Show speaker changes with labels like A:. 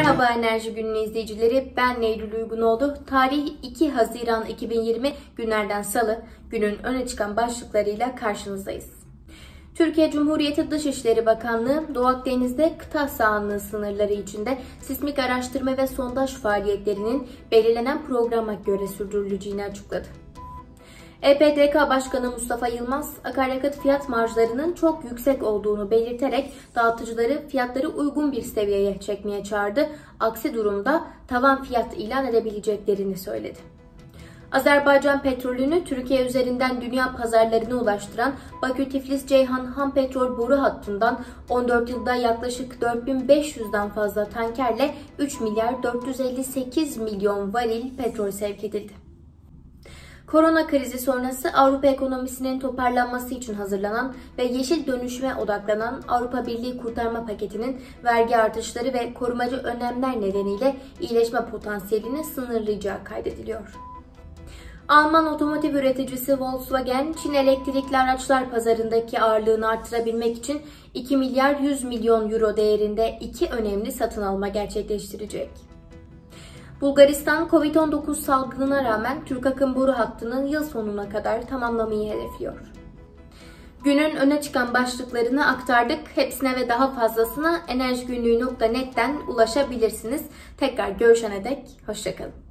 A: Merhaba Enerji Günü izleyicileri, ben Eylül Uygunoğlu. Tarih 2 Haziran 2020 günlerden Salı, günün öne çıkan başlıklarıyla karşınızdayız. Türkiye Cumhuriyeti Dışişleri Bakanlığı, Doğu Akdeniz'de kıta sahanlığı sınırları içinde sismik araştırma ve sondaj faaliyetlerinin belirlenen programa göre sürdürüleceğini açıkladı. EPDK Başkanı Mustafa Yılmaz, akaryakıt fiyat marjlarının çok yüksek olduğunu belirterek dağıtıcıları fiyatları uygun bir seviyeye çekmeye çağırdı. Aksi durumda tavan fiyat ilan edebileceklerini söyledi. Azerbaycan petrolünü Türkiye üzerinden dünya pazarlarına ulaştıran Bakü-Tiflis-Ceyhan ham petrol boru hattından 14 yılda yaklaşık 4500'den fazla tankerle 3 milyar 458 milyon varil petrol sevk edildi. Korona krizi sonrası Avrupa ekonomisinin toparlanması için hazırlanan ve yeşil dönüşüme odaklanan Avrupa Birliği kurtarma paketinin vergi artışları ve korumacı önlemler nedeniyle iyileşme potansiyelini sınırlayacağı kaydediliyor. Alman otomotiv üreticisi Volkswagen, Çin elektrikli araçlar pazarındaki ağırlığını artırabilmek için 2 milyar 100 milyon euro değerinde iki önemli satın alma gerçekleştirecek. Bulgaristan, Covid-19 salgınına rağmen Türk akım boru hattının yıl sonuna kadar tamamlamayı hedefliyor. Günün öne çıkan başlıklarını aktardık. Hepsine ve daha fazlasına enerjigünlüğü.net'ten ulaşabilirsiniz. Tekrar görüşene dek hoşça kalın.